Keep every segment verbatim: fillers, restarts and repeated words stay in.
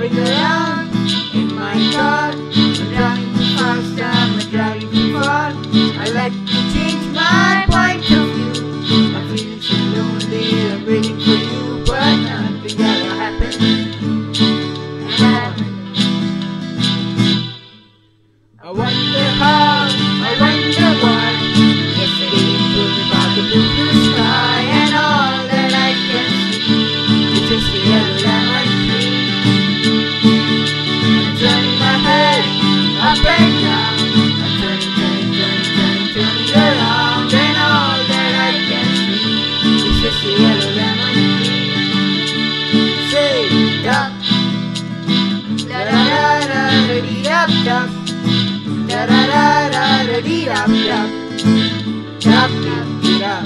driving around in my car. I'm driving too fast, I'm driving too far. I like to change my point of view. I'm feeling so lonely, I'm waiting for you, but nothing ever happens. And I wonder how, I wonder why. Yesterday you told me about the blue, blue sky, and all that I can see is just a yellow lemon tree. I'm turning my head up and down. I'm turning, turning, turning, turning, turning around, and all that I can see is just a yellow lemon tree. Say, duck, da da da da da dee duck, duck, da da da da da dee duck, duck, duck, duck, duck.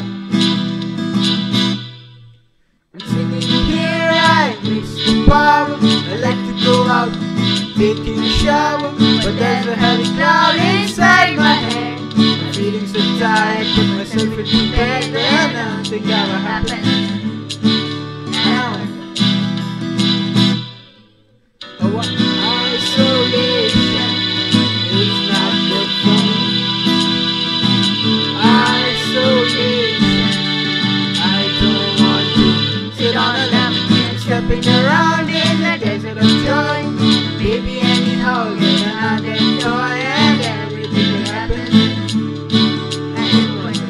I'm sitting here, I miss the power. I like to go out, taking a shower, but there's a heavy cloud inside my head. I'm feeling so tired, put myself into bed, and nothing ever happens. Now, oh, isolation is not good for me. Isolation, I don't want to sit on a lemon, stepping around in the desert of joy. Baby, anyhow, get another toy, and everything will happen. Anyway,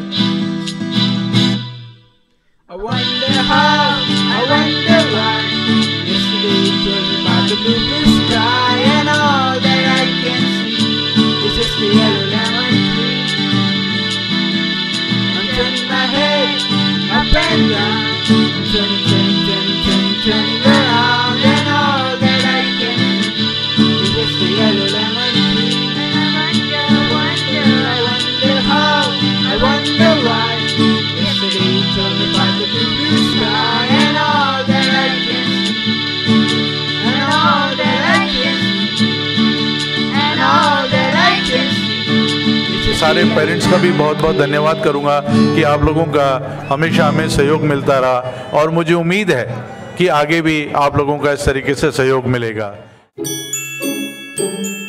I wonder how, I wonder why. Yesterday you told me about the blue, blue sky, and all that I can see is just a yellow lemon tree. I'm turning my head up and down. I'm turning, turning, turning, turning, turning around, and all that I can see is just a yellow lemon tree. I wonder, I wonder how, I wonder why. Yesterday you told me about the blue, blue sky, and all that I can see, and all that I can see, and all that I can see. सारे parents का भी बहुत बहुत धन्यवाद करूंगा कि आप लोगों का हमेशा हमें सहयोग मिलता रहा, और मुझे उम्मीद है कि आगे भी आप लोगों का इस तरीके से सहयोग मिलेगा।